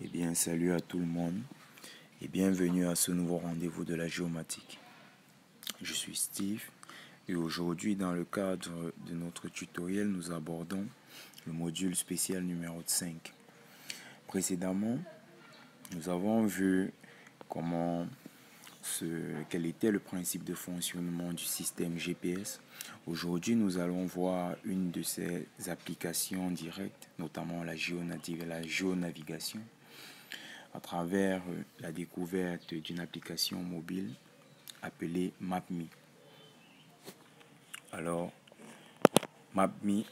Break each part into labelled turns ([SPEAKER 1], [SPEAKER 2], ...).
[SPEAKER 1] Eh bien, salut à tout le monde et bienvenue à ce nouveau rendez-vous de la géomatique. Je suis Steve et aujourd'hui, dans le cadre de notre tutoriel, nous abordons le module spécial numéro 5. Précédemment, nous avons vu quel était le principe de fonctionnement du système GPS. Aujourd'hui, nous allons voir une de ses applications directes, notamment la géonavigation, à travers la découverte d'une application mobile appelée MapMe. Alors, MapMe,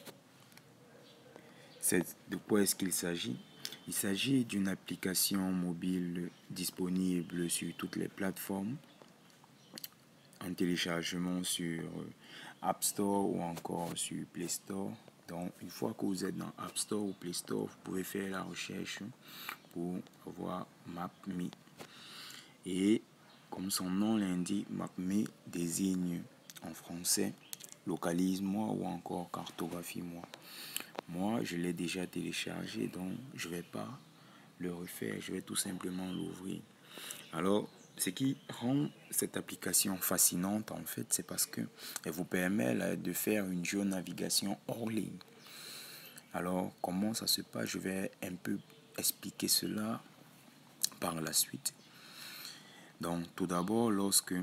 [SPEAKER 1] de quoi est-ce qu'il s'agit? Il s'agit d'une application mobile disponible sur toutes les plateformes, en téléchargement sur App Store ou encore sur Play Store. Donc, une fois que vous êtes dans App Store ou Play Store, vous pouvez faire la recherche pour voir MapMe. Et comme son nom l'indique, MapMe désigne en français localise-moi ou encore cartographie-moi. Moi, je l'ai déjà téléchargé, donc je ne vais pas le refaire, je vais tout simplement l'ouvrir. Alors, ce qui rend cette application fascinante, en fait, c'est parce qu'elle vous permet là, de faire une géonavigation hors ligne. Alors, comment ça se passe? Je vais un peu expliquer cela par la suite. Donc, tout d'abord, lorsque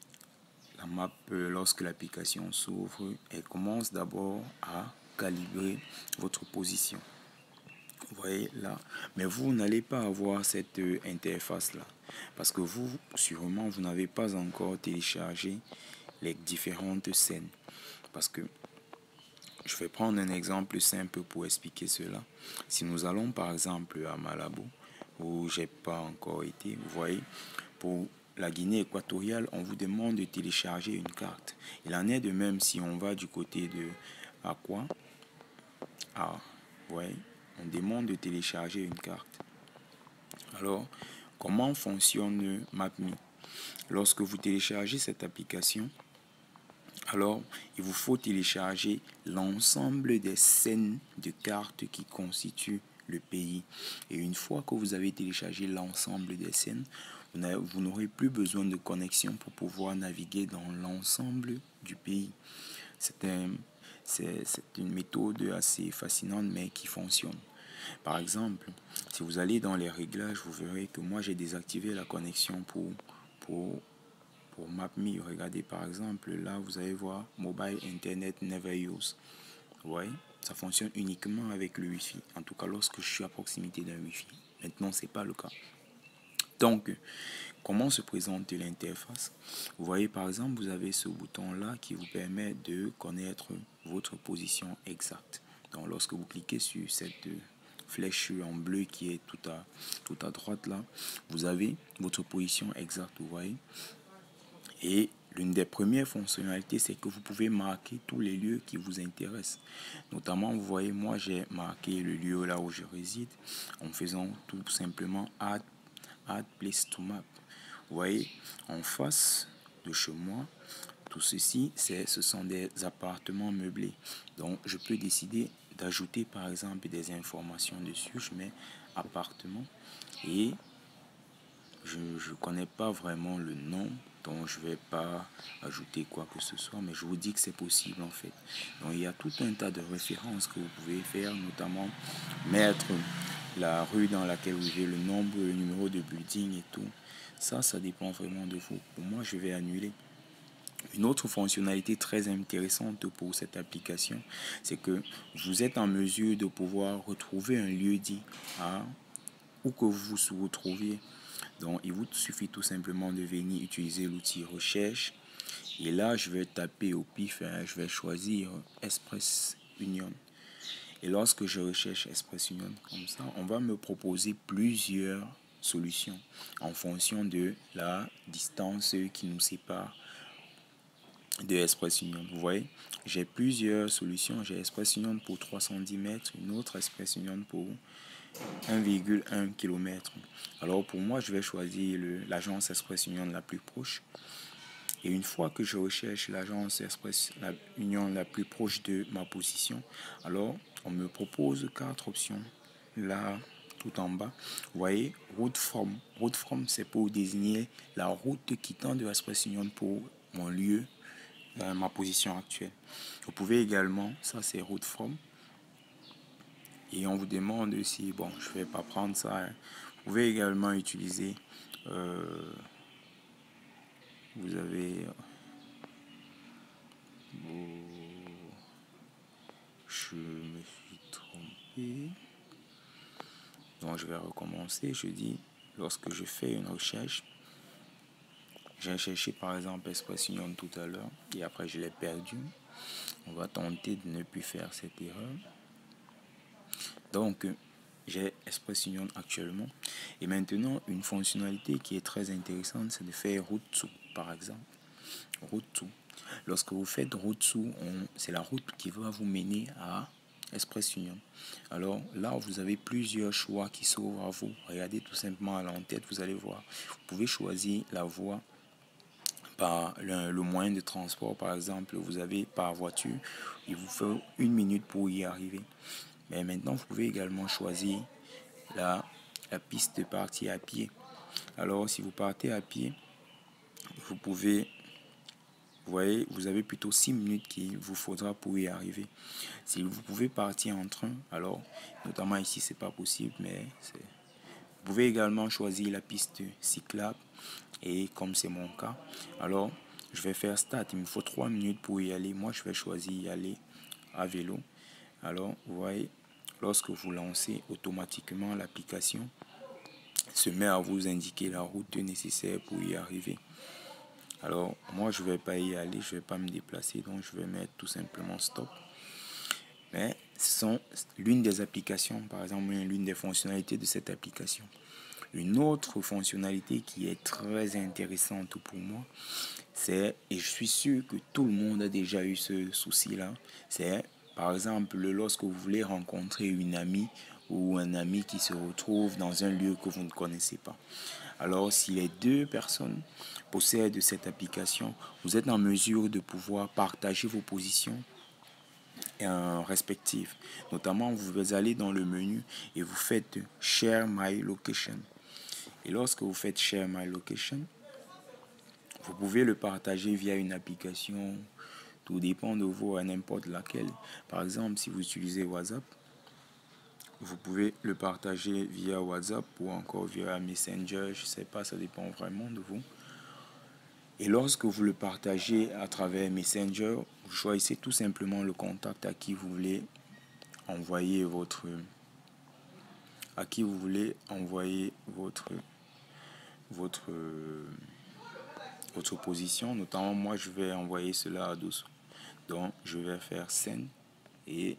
[SPEAKER 1] l'application s'ouvre, elle commence d'abord à calibrer votre position. Vous voyez là, mais vous n'allez pas avoir cette interface là, parce que sûrement, vous n'avez pas encore téléchargé les différentes scènes. Parce que je vais prendre un exemple simple pour expliquer cela. Si nous allons par exemple à Malabo, où j'ai pas encore été, vous voyez, pour la Guinée équatoriale, on vous demande de télécharger une carte. Il en est de même si on va du côté de Akwa. Vous voyez, on demande de télécharger une carte. Alors, comment fonctionne MapMe? Lorsque vous téléchargez cette application, alors il vous faut télécharger l'ensemble des scènes de cartes qui constituent le pays. Et une fois que vous avez téléchargé l'ensemble des scènes, vous n'aurez plus besoin de connexion pour pouvoir naviguer dans l'ensemble du pays. C'est une méthode assez fascinante mais qui fonctionne. Par exemple, si vous allez dans les réglages, vous verrez que moi j'ai désactivé la connexion pour MapMe. Regardez par exemple, là vous allez voir Mobile Internet Never Use. Vous voyez, ça fonctionne uniquement avec le Wi-Fi. En tout cas, lorsque je suis à proximité d'un Wi-Fi. Maintenant, ce n'est pas le cas. Donc, comment se présente l'interface? Vous voyez par exemple, vous avez ce bouton-là qui vous permet de connaître votre position exacte. Donc, lorsque vous cliquez sur cette flèche en bleu qui est tout à droite là, vous avez votre position exacte, vous voyez. Et l'une des premières fonctionnalités, c'est que vous pouvez marquer tous les lieux qui vous intéressent. Notamment, vous voyez, moi j'ai marqué le lieu là où je réside en faisant tout simplement Add Place to Map. Vous voyez, en face de chez moi, tout ceci, ce sont des appartements meublés. Donc, je peux décider d'ajouter par exemple des informations dessus. Je mets appartement et je ne connais pas vraiment le nom, donc je ne vais pas ajouter quoi que ce soit, mais je vous dis que c'est possible en fait. Donc il y a tout un tas de références que vous pouvez faire, notamment mettre la rue dans laquelle vous vivez, le nombre, le numéro de building et tout. Ça dépend vraiment de vous. Pour moi, je vais annuler. Une autre fonctionnalité très intéressante pour cette application, c'est que vous êtes en mesure de pouvoir retrouver un lieu dit où que vous vous trouviez. Donc, il vous suffit tout simplement de venir utiliser l'outil recherche. Et là, je vais taper au pif, je vais choisir Express Union. Et lorsque je recherche Express Union, comme ça, on va me proposer plusieurs solutions en fonction de la distance qui nous sépare de Express Union. Vous voyez, j'ai plusieurs solutions. J'ai Express Union pour 310 mètres, une autre Express Union pour 1,1 km. Alors pour moi, je vais choisir l'agence Express Union la plus proche. Et une fois que je recherche l'agence Express Union la plus proche de ma position, alors on me propose 4 options. Là, tout en bas, vous voyez route from. Route from, c'est pour désigner la route quittant de Express Union pour mon lieu, ma position actuelle. Vous pouvez également, ça c'est route from. Et on vous demande aussi, bon, je ne vais pas prendre ça. Hein. Vous pouvez également utiliser, vous avez, je me suis trompé. Donc je vais recommencer. Je dis, lorsque je fais une recherche, j'ai cherché par exemple Express Union tout à l'heure et après je l'ai perdu. On va tenter de ne plus faire cette erreur. Donc j'ai Express Union actuellement. Et maintenant, une fonctionnalité qui est très intéressante, c'est de faire route to, par exemple. Route to. Lorsque vous faites route to, c'est la route qui va vous mener à Express Union. Alors là, vous avez plusieurs choix qui s'ouvrent à vous. Regardez tout simplement à l'entête, vous allez voir. Vous pouvez choisir la voie par le moyen de transport. Par exemple, vous avez par voiture, il vous faut 1 minute pour y arriver. Mais maintenant, vous pouvez également choisir la piste de partir à pied. Alors, si vous partez à pied, vous pouvez, vous voyez, vous avez plutôt 6 minutes qu'il vous faudra pour y arriver. Si vous pouvez partir en train, alors, notamment ici, c'est pas possible, mais vous pouvez également choisir la piste cyclable. Et comme c'est mon cas, alors, je vais faire start. Il me faut 3 minutes pour y aller. Moi, je vais choisir y aller à vélo. Alors, vous voyez, lorsque vous lancez automatiquement l'application, se met à vous indiquer la route nécessaire pour y arriver. Alors, moi, je ne vais pas y aller, je ne vais pas me déplacer, donc je vais mettre tout simplement stop. Mais ce sont l'une des applications, par exemple, l'une des fonctionnalités de cette application. Une autre fonctionnalité qui est très intéressante pour moi, c'est, et je suis sûr que tout le monde a déjà eu ce souci-là, c'est par exemple lorsque vous voulez rencontrer une amie ou un ami qui se retrouve dans un lieu que vous ne connaissez pas. Alors si les deux personnes possèdent cette application, vous êtes en mesure de pouvoir partager vos positions respectives. Notamment, vous allez dans le menu et vous faites Share My Location. Et lorsque vous faites Share My Location, vous pouvez le partager via une application. Tout dépend de vous, à n'importe laquelle. Par exemple, si vous utilisez WhatsApp, vous pouvez le partager via WhatsApp ou encore via Messenger. Je ne sais pas, ça dépend vraiment de vous. Et lorsque vous le partagez à travers Messenger, vous choisissez tout simplement le contact à qui vous voulez envoyer votre position. Notamment, moi, je vais envoyer cela à Dosso. Donc, je vais faire send et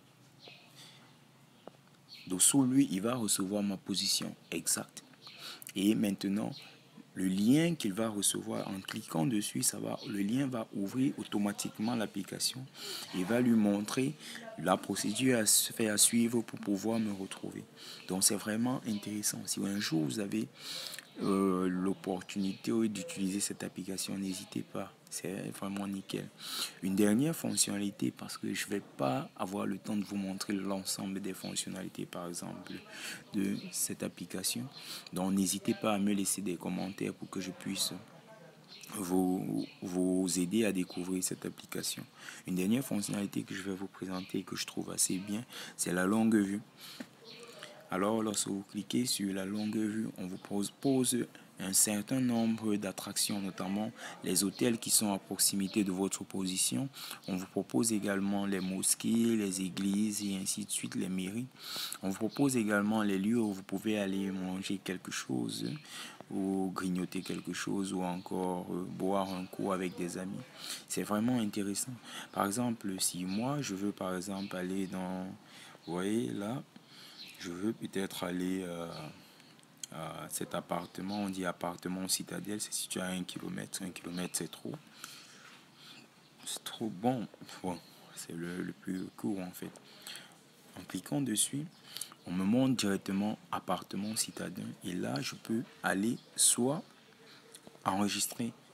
[SPEAKER 1] Dosso, lui, il va recevoir ma position exacte. Et maintenant, le lien qu'il va recevoir, en cliquant dessus, le lien va ouvrir automatiquement l'application et va lui montrer la procédure à suivre pour pouvoir me retrouver. Donc, c'est vraiment intéressant. Si un jour vous avez l'opportunité d'utiliser cette application, n'hésitez pas, c'est vraiment nickel. Une dernière fonctionnalité, parce que je ne vais pas avoir le temps de vous montrer l'ensemble des fonctionnalités par exemple de cette application, donc n'hésitez pas à me laisser des commentaires pour que je puisse vous aider à découvrir cette application. Une dernière fonctionnalité que je vais vous présenter et que je trouve assez bien, c'est la longue vue. Alors, lorsque vous cliquez sur la longue vue, on vous propose un certain nombre d'attractions, notamment les hôtels qui sont à proximité de votre position. On vous propose également les mosquées, les églises et ainsi de suite, les mairies. On vous propose également les lieux où vous pouvez aller manger quelque chose ou grignoter quelque chose ou encore boire un coup avec des amis. C'est vraiment intéressant. Par exemple, si moi, je veux par exemple aller dans... Vous voyez là, je veux peut-être aller à cet appartement, on dit appartement Citadelle, c'est situé à 1 km. 1 km, c'est trop. C'est trop bon. Bon, c'est le plus court en fait. En cliquant dessus, on me montre directement appartement citadin. Et là, je peux aller soit enregistrer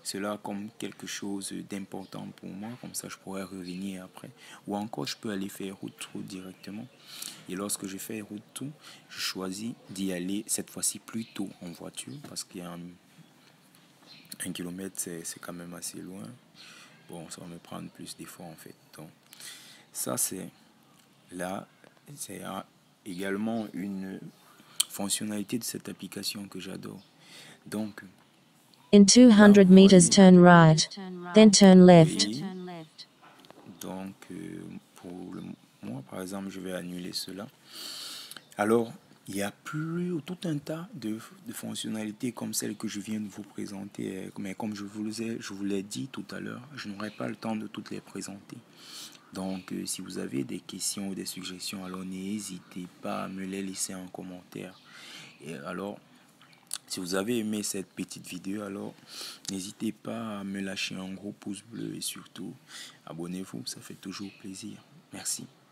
[SPEAKER 1] cela comme quelque chose d'important pour moi, comme ça je pourrais revenir après. Ou encore, je peux aller faire route tour directement. Et lorsque je fais route tour, je choisis d'y aller cette fois-ci plus tôt en voiture, parce qu'il y a 1 kilomètre, c'est quand même assez loin. Bon, ça va me prendre plus d'efforts en fait. Donc, ça c'est également une fonctionnalité de cette application que j'adore. Donc,
[SPEAKER 2] In
[SPEAKER 1] là,
[SPEAKER 2] 200
[SPEAKER 1] vous
[SPEAKER 2] meters,
[SPEAKER 1] voyez,
[SPEAKER 2] turn right, then turn left.
[SPEAKER 1] oui. Donc, pour moi, par exemple, je vais annuler cela. Alors, il y a plus tout un tas de fonctionnalités comme celles que je viens de vous présenter. Mais comme je vous l'ai dit tout à l'heure, je n'aurai pas le temps de toutes les présenter. Donc, si vous avez des questions ou des suggestions, alors n'hésitez pas à me les laisser en commentaire. Et alors, si vous avez aimé cette petite vidéo, alors n'hésitez pas à me lâcher un gros pouce bleu et surtout, abonnez-vous, ça fait toujours plaisir. Merci.